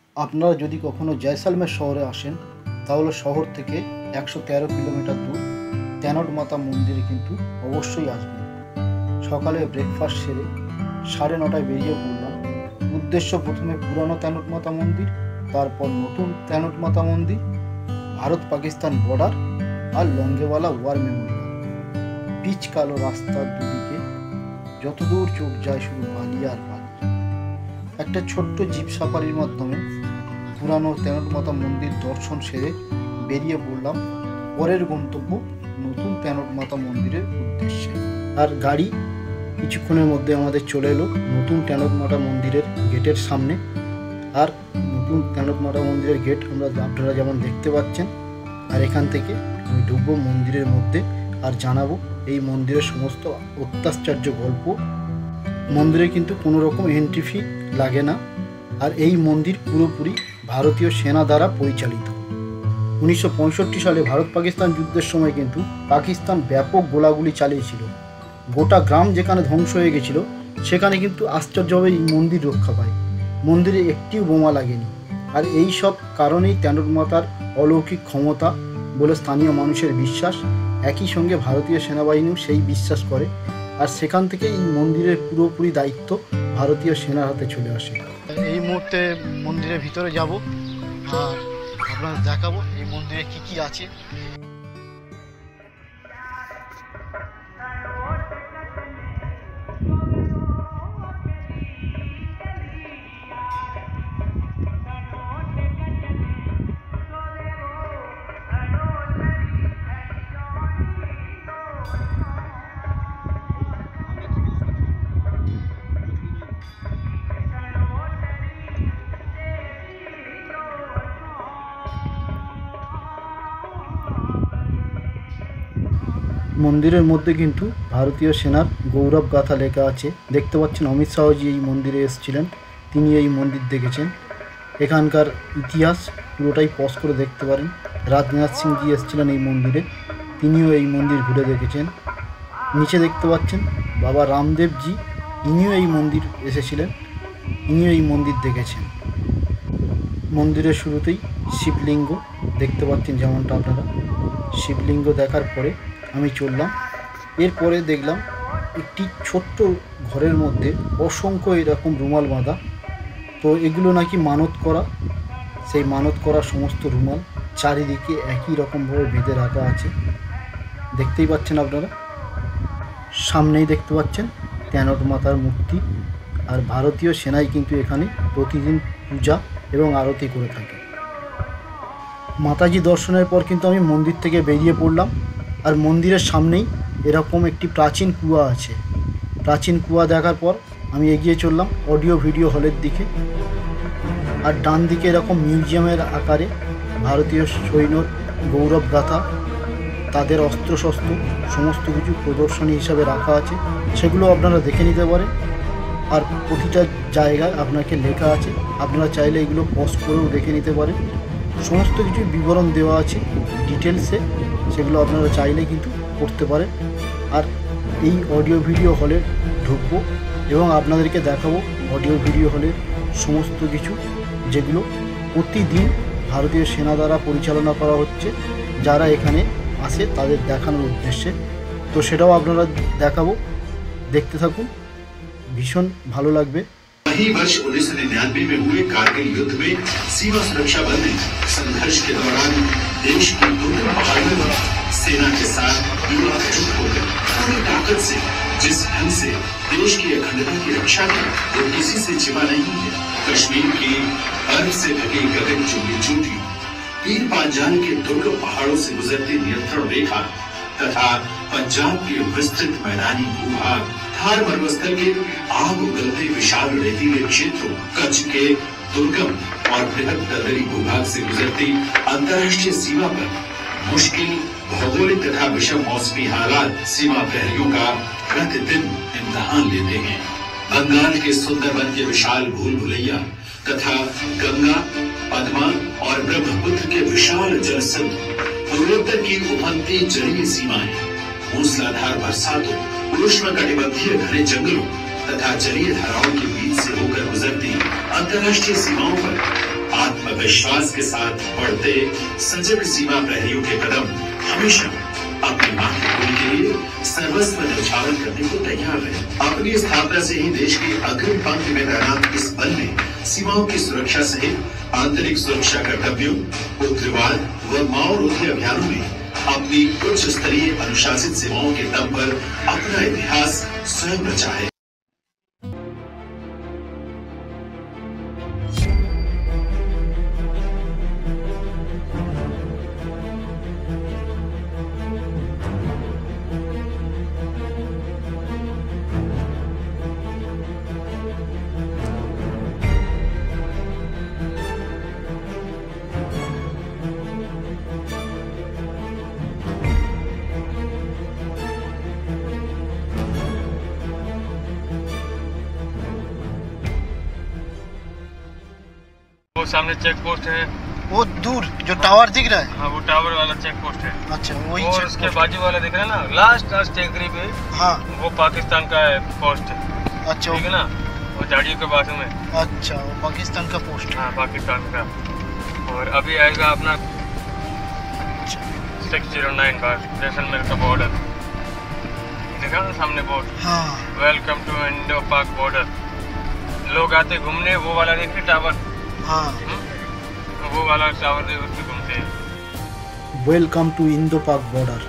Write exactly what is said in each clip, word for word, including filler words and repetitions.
আপনারা যদি কখনো জয়সালমের শহরে আসেন তাহলে শহর থেকে একশো তেরো কিলোমিটার দূর তেনট মাতা মন্দিরে কিন্তু অবশ্যই আসবেন। সকালে ব্রেকফাস্ট সেরে সাড়ে নটায় বেরিয়ে পড়লাম। উদ্দেশ্য প্রথমে পুরানো তেনট মাতা মন্দির, তারপর নতুন তেনট মাতা মন্দির, ভারত পাকিস্তান বর্ডার আর লঙ্গেওয়ালা ওয়ার মেমোরিয়াল। পিচ কালো রাস্তার দুদিকে যতদূর চোখ যায় শুধু বালি আর বালি। একটা ছোট্ট জিপ সাফারির মাধ্যমে পুরানো তেনট মাতা মন্দির দর্শন সেরে বেরিয়ে পড়লাম পরের গন্তব্য নতুন তেনট মাতা মন্দিরের উদ্দেশ্যে। আর গাড়ি কিছুক্ষণের মধ্যে আমাদের চলে এলো নতুন তেনট মাতা মন্দিরের গেটের সামনে। আর নতুন তেনট মাতা মন্দিরের গেট আমরা আপনারা যেমন দেখতে পাচ্ছেন। আর এখান থেকে আমি ঢুকবো মন্দিরের মধ্যে আর জানাবো এই মন্দিরের সমস্ত অত্যাশ্চর্য গল্প। মন্দিরে কিন্তু কোনো রকম এন্ট্রি ফি লাগে না। আর এই মন্দির পুরোপুরি ভারতীয় সেনা দ্বারা পরিচালিত। উনিশশো পঁয়ষট্টি সালে ভারত পাকিস্তান যুদ্ধের সময় কিন্তু পাকিস্তান ব্যাপক গোলাগুলি চালিয়েছিল। গোটা গ্রাম যেখানে ধ্বংস হয়ে গেছিল সেখানে কিন্তু আশ্চর্যভাবে এই মন্দির রক্ষা পায়। মন্দিরে একটিও বোমা লাগেনি। আর এই সব কারণেই তেনট মাতার অলৌকিক ক্ষমতা বলে স্থানীয় মানুষের বিশ্বাস। একই সঙ্গে ভারতীয় সেনাবাহিনীও সেই বিশ্বাস করে। আর সেখান থেকে এই মন্দিরের পুরোপুরি দায়িত্ব ভারতীয় সেনার হাতে চলে আসে। এই মুহূর্তে মন্দিরের ভিতরে যাব আর আপনাদের দেখাবো এই মন্দিরে কি কি আছে। মন্দিরের মধ্যে কিন্তু ভারতীয় সেনার গৌরব গাথা লেখা আছে। দেখতে পাচ্ছেন অমিত শাহজি এই মন্দিরে এসেছিলেন, তিনি এই মন্দির দেখেছেন। এখানকার ইতিহাস পুরোটাই পজ করে দেখতে পারেন। রাজনাথ সিংজি এসেছিলেন এই মন্দিরে, তিনিও এই মন্দির ঘুরে দেখেছেন। নিচে দেখতে পাচ্ছেন বাবা রামদেবজি, ইনিও এই মন্দির এসেছিলেন, ইনিও এই মন্দির দেখেছেন। মন্দিরের শুরুতেই শিবলিঙ্গ দেখতে পাচ্ছেন যেমনটা আপনারা। শিবলিঙ্গ দেখার পরে আমি চললাম। এরপরে দেখলাম একটি ছোট্ট ঘরের মধ্যে অসংখ্য এরকম রুমাল বাঁধা। তো এগুলো নাকি মানত করা, সেই মানত করা সমস্ত রুমাল চারিদিকে একই রকমভাবে বেঁধে রাখা আছে। দেখতেই পাচ্ছেন আপনারা, সামনেই দেখতে পাচ্ছেন তেনট মাতার মূর্তি। আর ভারতীয় সেনাই কিন্তু এখানে প্রতিদিন পূজা এবং আরতি করে থাকে। মাতাজি দর্শনের পর কিন্তু আমি মন্দির থেকে বেরিয়ে পড়লাম। আর মন্দিরের সামনেই এরকম একটি প্রাচীন কুয়া আছে। প্রাচীন কুয়া দেখার পর আমি এগিয়ে চললাম অডিও ভিডিও হলের দিকে। আর ডান দিকে এরকম মিউজিয়ামের আকারে ভারতীয় সৈন্যর গৌরব গাথা, তাদের অস্ত্রশস্ত্র সমস্ত কিছু প্রদর্শনী হিসাবে রাখা আছে, সেগুলো আপনারা দেখে নিতে পারেন। আর প্রতিটা জায়গায় আপনাকে লেখা আছে, আপনারা চাইলে এগুলো পজ করেও দেখে নিতে পারেন। সমস্ত কিছু বিবরণ দেওয়া আছে ডিটেলসে, সেগুলো আপনারা চাইলে কিন্তু করতে পারেন। আর এই অডিও ভিডিও হলে ঢুকবো এবং আপনাদেরকে দেখাবো অডিও ভিডিও হলের সমস্ত কিছু, যেগুলো প্রতিদিন ভারতীয় সেনা দ্বারা পরিচালনা করা হচ্ছে, যারা এখানে আসে তাদের দেখানোর উদ্দেশ্যে। তো সেটাও আপনারা দেখাবো, দেখতে থাকুন, ভীষণ ভালো লাগবে। वही वर्ष उन्नीस सौ निन्यानवे में हुए कारगिल युद्ध में सीमा सुरक्षा बल ने संघर्ष के दौरान देश की दुर्गम पहाड़ियों में सेना के साथ एकजुट होकर पूरी ताकत से जिस ढंग से देश की अखंडता की रक्षा की वो किसी से छिपा नहीं है। कश्मीर की बर्फ से ढकी गगन चुंबी चोटी, तीर पांजाल के दुर्गम पहाड़ों से गुजरती नियंत्रण रेखा तथा पंजाब के विस्तृत मैदानी भूभाग, थार मरुस्थल के आग उगलते विशाल रेतीले क्षेत्रों, कच्छ के दुर्गम और बृहद दलदली भूभाग से गुजरती अंतर्राष्ट्रीय सीमा पर मुश्किल भौगोलिक तथा विषम मौसमी हालात सीमा प्रहरियों का प्रतिदिन इम्तिहान लेते हैं। बंगाल के सुंदरबन के विशाल भूल भुलैया तथा गंगा, पद्मा और ब्रह्मपुत्र के विशाल जलसंध, पूर्वोत्तर की उफनती जलीय सीमाएं, मूसलाधार बरसातों, उष्णकटिबंधीय घने जंगलों तथा जलीय धाराओं के बीच से होकर गुजरती अंतर्राष्ट्रीय सीमाओं पर आत्मविश्वास के साथ बढ़ते सजग सीमा प्रहरियों के कदम हमेशा अपनी मातृभूमि के लिए सर्वस्व न्यौछावर करने को तैयार है। अपनी स्थापना से ही देश की अग्रिम पंक्ति में तैनात इस बल ने सीमाओं की सुरक्षा सहित आंतरिक सुरक्षा कर्तव्यों, उग्रवाद व माओवादी अभियानों में अपनी उच्च स्तरीय अनुशासित सेवाओं के दम पर अपना इतिहास स्वयं रचा है। वो सामने चेक पोस्ट है, वो दूर जो टावर दिख रहा है। हाँ वो टावर वाला चेक पोस्ट है। अच्छा वही और check उसके post। बाजू वाला दिख रहा है ना, लास्ट लास्ट टेकरी पे, हाँ वो पाकिस्तान का है पोस्ट है, अच्छा ठीक है ना, वो झाड़ियों के बाजू में। अच्छा वो पाकिस्तान का पोस्ट है। हाँ पाकिस्तान का। और अभी आएगा अपना सिक्स जीरो नाइन बार जैसलमेर का बॉर्डर, देखा ना सामने बोर्ड, हाँ welcome to Indo Pak border. लोग आते घूमने, वो वाला देखिए टावर, हाँ वो वाला टावर दे उससे घूमते हैं। Welcome to Indo Pak border.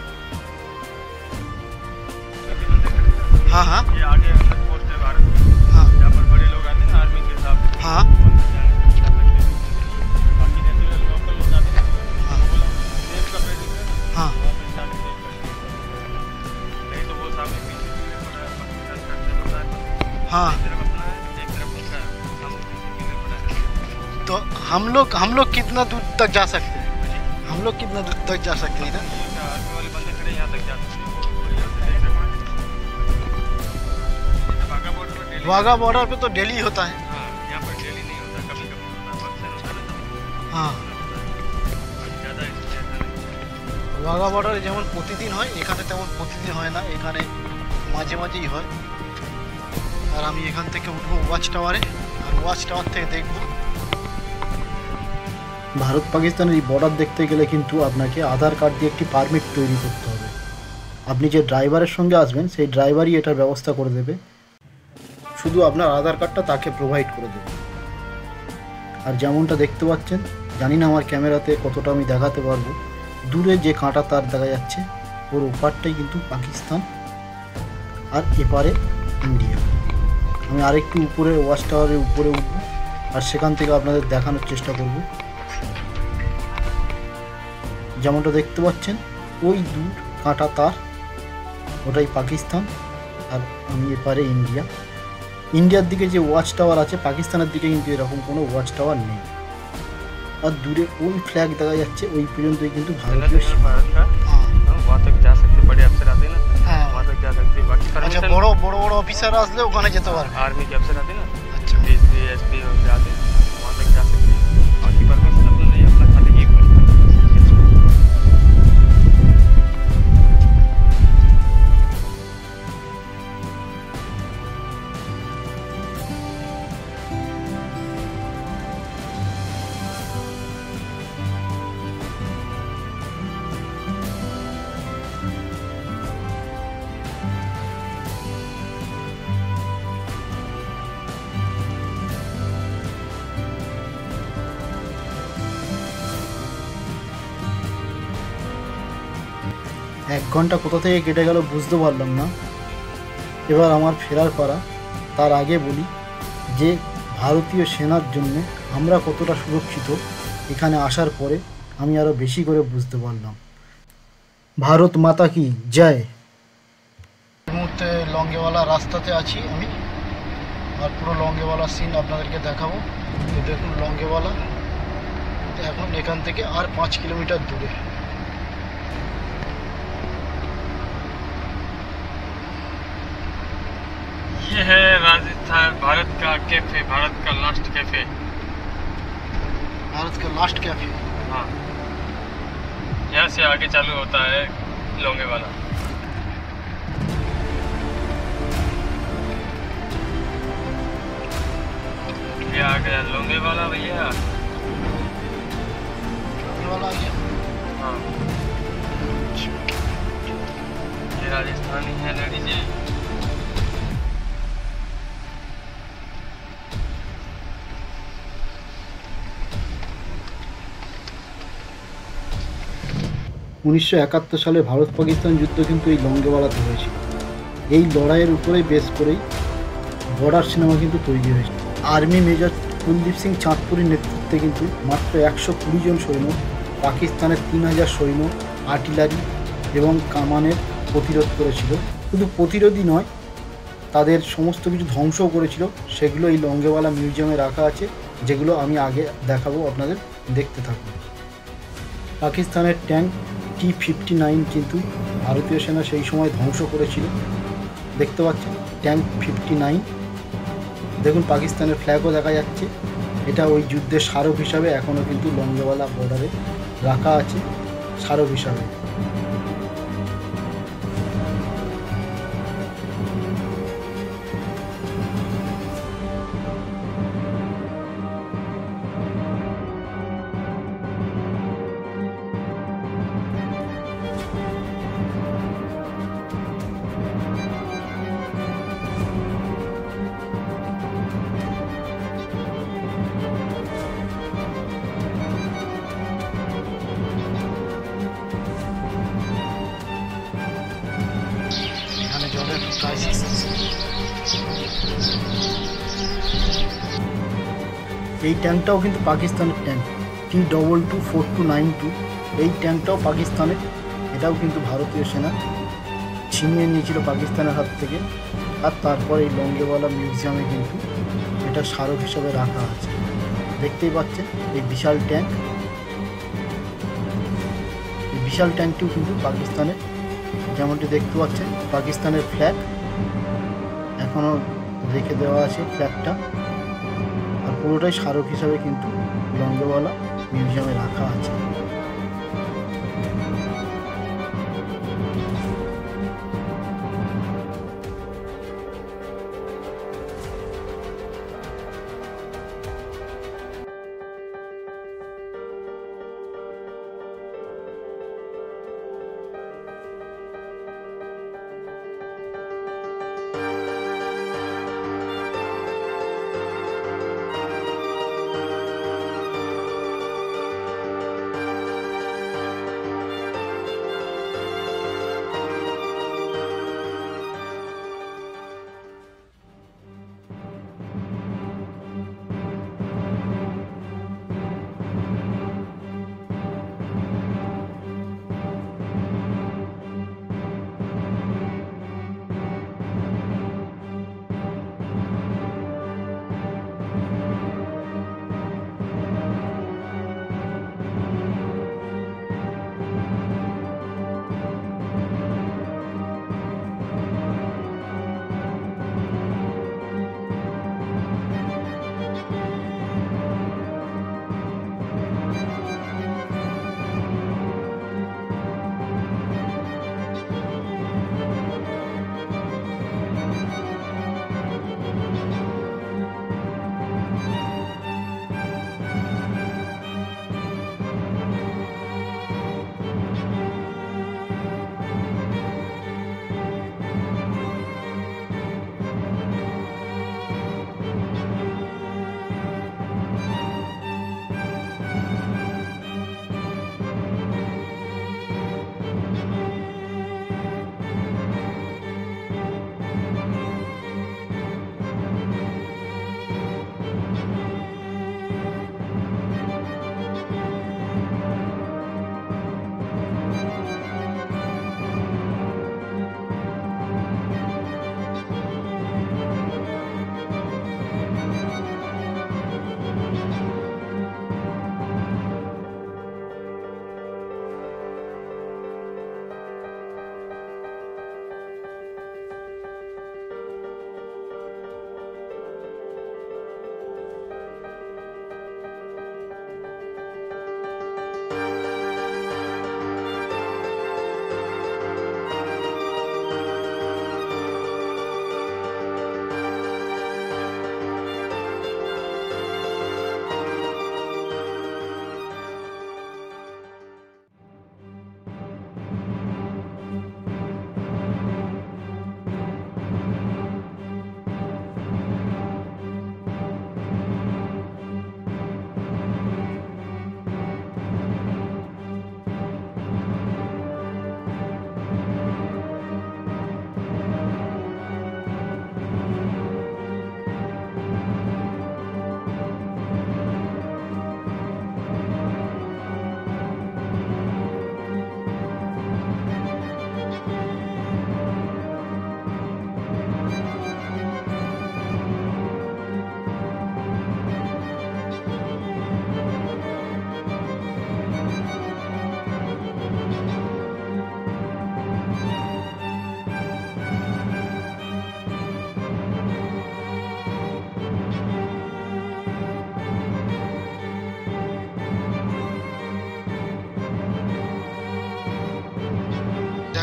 हाँ हाँ ये आगे अलग पोस्ट है भारत, हाँ यहाँ पर बड़े लोग आते हैं ना आर्मी के साथ। हाँ बाकी नेचुरल लोकल लोग आते हैं, हाँ देश का पेड़ दिख रहा है ना, हाँ वहाँ पे जाके देख सकते हैं। नहीं तो वो सामने पीछे पीछे पड़ा है, पाकिस्तान का चल रहा है, हाँ। एक तरफ अपना है, एक तरफ उनका है, सामने पीछे पीछे पड़ा है। तो हम लोग हम लोग कितना दूर तक जा सकते हैं? हम लोग कितना दूर तक जा सकते हैं ना? ये क्या आर्मी वाले बंदे खड़े यहाँ तक जा सकते हैं, वो यहाँ से देख सकते हैं। जैसे वाघा बॉर्डर पे डेली, वाघा बॉर्डर पे तो डेली होता है। हाँ यहाँ पर डेली नहीं होता, कभी कभी होता है, फंक्शन होता है ना, हाँ ज़्यादा इसलिए ऐसा नहीं। वाघा বর্ডারে যেমন প্রতিদিন হয়, এখানে তেমন প্রতিদিন হয় না, এখানে মাঝে মাঝেই হয়। আর আমি এখান থেকে উঠবো ওয়াচ টাওয়ারে, আর ওয়াচ টাওয়ার থেকে দেখব। ভারত পাকিস্তানের এই বর্ডার দেখতে গেলে কিন্তু আপনাকে আধার কার্ড দিয়ে একটি পারমিট তৈরি করতে হবে। আপনি যে ড্রাইভারের সঙ্গে আসবেন সেই ড্রাইভারই এটার ব্যবস্থা করে দেবে, শুধু আপনার আধার কার্ডটা তাকে প্রোভাইড করে দেবে। আর যেমনটা দেখতে পাচ্ছেন, জানি না আমার ক্যামেরাতে কতটা আমি দেখাতে পারবো, দূরে যে কাঁটা তার দেখা যাচ্ছে, ওর ওপারটাই কিন্তু পাকিস্তান আর এপারে ইন্ডিয়া। আমি আরেকটু উপরে ওয়াচ টাওয়ারের উপরে উঠবো আর সেখান থেকে আপনাদের দেখানোর চেষ্টা করব। যেমনটা দেখতে পাচ্ছেন, ওই দূর কাঁটা তার, ওটাই পাকিস্তান আর আমি এপারে ইন্ডিয়া। ইন্ডিয়ার দিকে যে ওয়াচ টাওয়ার আছে, পাকিস্তানের দিকে কিন্তু এরকম কোনো ওয়াচ টাওয়ার নেই। और दूरे वही फ्लैग দেখা যাচ্ছে, ওই পর্যন্তই কিন্তু ভারতীয় সীমা। भारत का, হ্যাঁ हाँ, वहाँ तक जा सकते, बड़े अफसर आते हैं ना, হ্যাঁ वहाँ तक जा सकते। बाकी আচ্ছা, परमिशन বড় বড় বড় অফিসার আসলে ওখানে যেতে পারবে। आर्मी के अफसर आते हैं ना, আচ্ছা डीएसपी एसपी वगैरह आते हैं, वहाँ तक जा सकते हैं। बाकी परमिशन अपना नहीं, अपना खाली एक बार। এক ঘন্টা কোথা থেকে কেটে গেল বুঝতে পারলাম না। এবার আমার ফেরার পালা। তার আগে বলি যে ভারতীয় সেনার জন্য আমরা কতটা সুরক্ষিত এখানে আসার পরে আমি আরও বেশি করে বুঝতে পারলাম। ভারত মাতা কি জয়। এই মুহূর্তে লঙ্গেওয়ালা রাস্তাতে আছি আমি, আর পুরো লঙ্গেওয়ালা সিন আপনাদেরকে দেখাবো। তো দেখুন লঙ্গেওয়ালা এখন এখান থেকে আর পাঁচ কিলোমিটার দূরে। ये है राजस्थान, भारत का कैफे, भारत का लास्ट कैफे। भारत का लास्ट कैफे। हाँ, यहाँ से आगे चालू होता है लोंगे वाला। ये आ गया लोंगे वाला भैया। हाँ, ये राजस्थानी है लेडीज है। উনিশশো একাত্তর সালে ভারত পাকিস্তান যুদ্ধ কিন্তু এই লঙ্গেওয়ালাতে হয়েছিল। এই লড়াইয়ের উপরেই বেস করেই বর্ডার সিনেমা কিন্তু তৈরি হয়েছে। আর্মি মেজর কুলদীপ সিং চাঁদপুরীর নেতৃত্বে কিন্তু মাত্র একশো কুড়ি জন সৈন্য পাকিস্তানের তিন হাজার সৈন্য, আর্টিলারি এবং কামানের প্রতিরোধ করেছিল। শুধু প্রতিরোধই নয়, তাদের সমস্ত কিছু ধ্বংসও করেছিল। সেগুলো এই লঙ্গেওয়ালা মিউজিয়ামে রাখা আছে, যেগুলো আমি আগে দেখাবো, আপনাদের দেখতে থাকুন। পাকিস্তানের ট্যাঙ্ক টি ফিফটি নাইন কিন্তু ভারতীয় সেনা সেই সময় ধ্বংস করেছিল। দেখতে পাচ্ছেন ট্যাঙ্ক ফিফটি নাইন। দেখুন পাকিস্তানের ফ্ল্যাগও দেখা যাচ্ছে। এটা ওই যুদ্ধের স্মারক হিসাবে এখনও কিন্তু লঙ্গেওয়ালা বর্ডারে রাখা আছে, স্মারক হিসাবে। এখানে জলের ক্রাইসিস আছে। এই ট্যাঙ্কটাও কিন্তু পাকিস্তানের tank T double two four two nine two. এই ট্যাঙ্কটাও পাকিস্তানের, এটাও কিন্তু ভারতীয় সেনা ছিনিয়ে নিয়েছিল পাকিস্তানের হাত থেকে। আর তারপর এই লঙ্গেওয়ালা মিউজিয়ামে কিন্তু এটা স্মারক হিসাবে রাখা আছে। দেখতেই পাচ্ছেন এই বিশাল ট্যাঙ্ক। এই বিশাল ট্যাঙ্কটিও কিন্তু পাকিস্তানের, যেমনটি দেখতে পাচ্ছেন পাকিস্তানের ফ্ল্যাগ এখনও রেখে দেওয়া আছে ফ্ল্যাগটা। আর পুরোটাই স্মারক হিসাবে কিন্তু লঙ্গেওয়ালা মিউজিয়ামে রাখা আছে।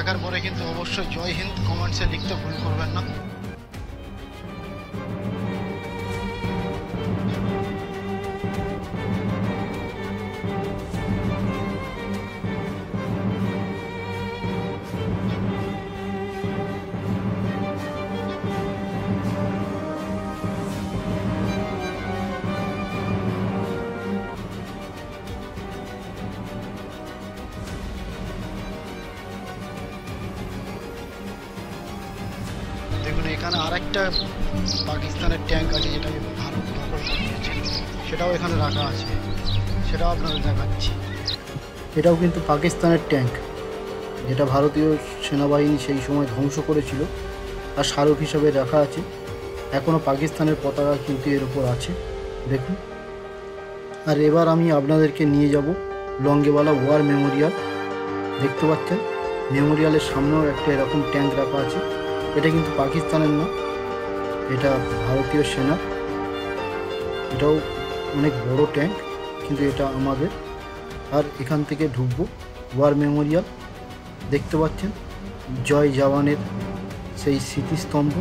দেখার পরে কিন্তু অবশ্যই জয় হিন্দ কমেন্টসে লিখতে ভুল করবেন না। দেখুন এখানে আরেকটা পাকিস্তানের ট্যাঙ্ক আছে, যেটা ভারত দখল করে নিয়েছে, সেটাও এখানে রাখা আছে, সেটাও আপনাদের দেখাচ্ছি। এটাও কিন্তু পাকিস্তানের ট্যাঙ্ক, যেটা ভারতীয় সেনাবাহিনী সেই সময় ধ্বংস করেছিল, আর স্মারক হিসাবে রাখা আছে। এখনও পাকিস্তানের পতাকা কিন্তু এর উপর আছে, দেখুন। আর এবার আমি আপনাদেরকে নিয়ে যাব লঙ্গেওয়ালা ওয়ার মেমোরিয়াল। দেখতে পাচ্ছেন মেমোরিয়ালের সামনেও একটা এরকম ট্যাঙ্ক রাখা আছে। এটা কিন্তু পাকিস্তানের না, এটা ভারতীয় সেনা। এটাও অনেক বড় ট্যাঙ্ক, কিন্তু এটা আমাদের। আর এখান থেকে ঢুকবো ওয়ার মেমোরিয়াল। দেখতে পাচ্ছেন জয় জওয়ানের সেই স্মৃতিস্তম্ভ।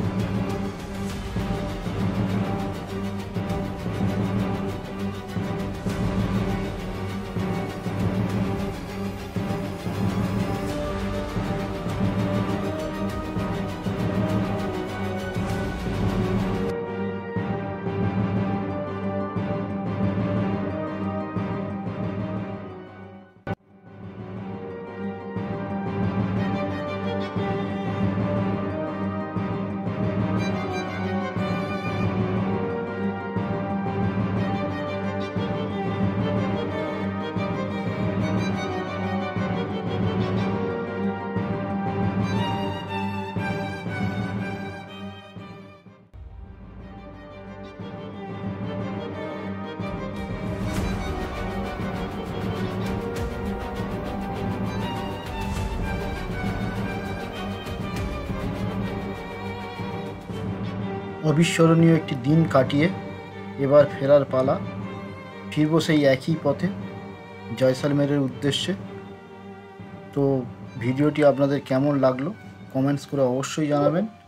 অবিস্মরণীয় একটি দিন কাটিয়ে এবার ফেরার পালা। ফিরব সেই একই পথে জয়সালমেরের উদ্দেশ্যে। তো ভিডিওটি আপনাদের কেমন লাগলো কমেন্টস করে অবশ্যই জানাবেন।